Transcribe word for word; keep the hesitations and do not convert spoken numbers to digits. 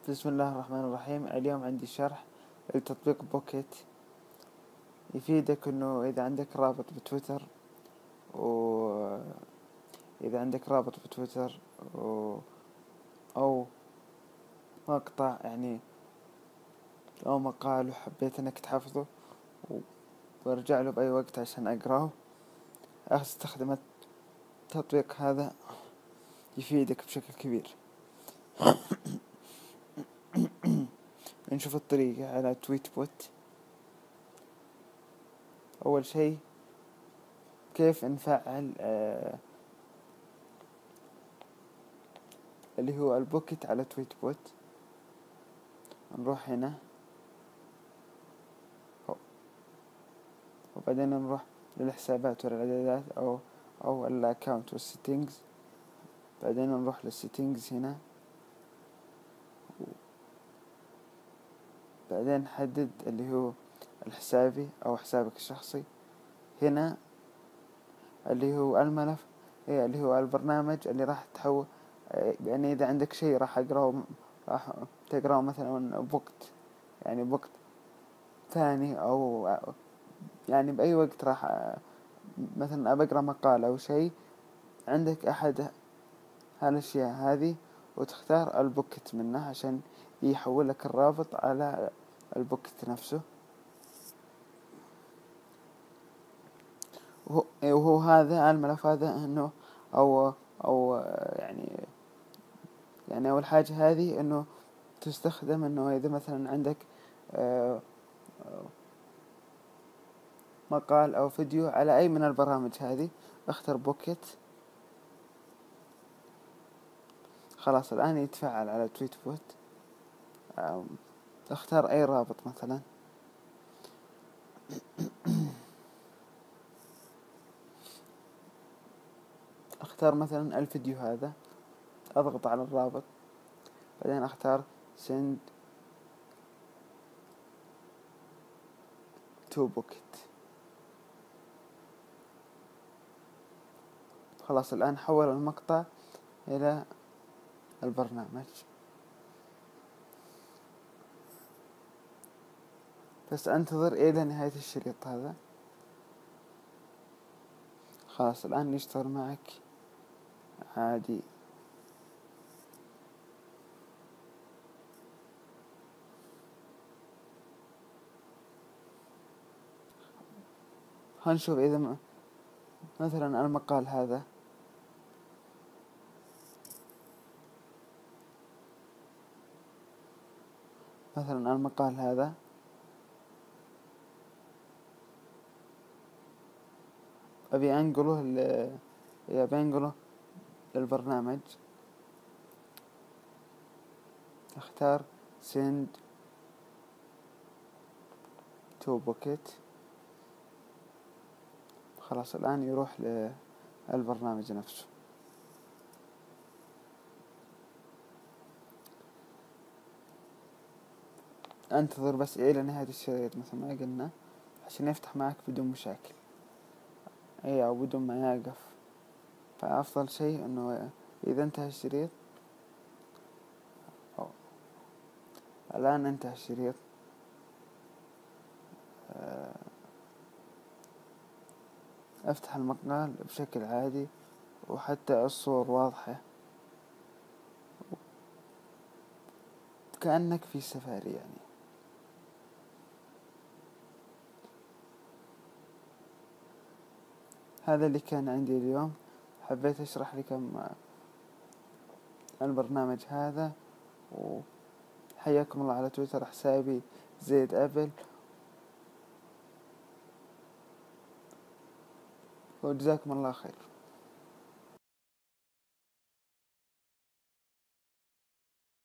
بسم الله الرحمن الرحيم. اليوم عندي شرح لتطبيق بوكيت. يفيدك انه اذا عندك رابط بتويتر و اذا عندك رابط بتويتر و... او مقطع يعني او مقال وحبيت انك تحفظه وارجع له باي وقت عشان اقراه، استخدم التطبيق هذا يفيدك بشكل كبير. نشوف الطريقة على تويت بوت. اول شيء كيف نفعل آه اللي هو البوكيت على تويت بوت. نروح هنا وبعدين نروح للحسابات والإعدادات أو أو الأكاونت والسيتينجز. بعدين نروح للسيتينجز هنا، بعدين نحدد اللي هو الحسابي أو حسابك الشخصي. هنا اللي هو الملف هي اللي هو البرنامج اللي راح تحول، يعني إذا عندك شيء راح أقرأه راح تقرأه مثلا بوقت يعني بوقت ثاني أو يعني بأي وقت راح مثلا أبقرأ مقال أو شيء عندك أحد هالأشياء هذه وتختار البوكت منه عشان يحول لك الرابط على البوكت نفسه. وهو هذا الملف هذا انه او او يعني يعني اول حاجة هذه انه تستخدم انه اذا مثلا عندك مقال او فيديو على اي من البرامج هذه، اختر بوكيت. خلاص الان يتفعل على تويت بوت. اختار اي رابط مثلا، اختار مثلا الفيديو هذا، اضغط على الرابط، بعدين اختار send to bucket. خلاص الآن حول المقطع إلى البرنامج. بس انتظر إلى نهاية الشريط هذا. خلاص الآن يشتغل معك عادي. هنشوف إذا مثلا المقال هذا مثلا المقال هذا أبي أنقله ل أبي أنقله للبرنامج. اختار send to bucket. خلاص الآن يروح للبرنامج نفسه. انتظر بس إلى نهاية الشريط مثل ما قلنا عشان يفتح معك بدون مشاكل اي او بدون ما يقف. فأفضل شيء انه اذا انتهى الشريط أو الان انتهى الشريط، افتح المقال بشكل عادي وحتى الصور واضحة كأنك في سفاري يعني. هذا اللي كان عندي اليوم. حبيت اشرح لكم البرنامج هذا، وحياكم الله على تويتر. حسابي زيد أبل، وجزاكم الله خير.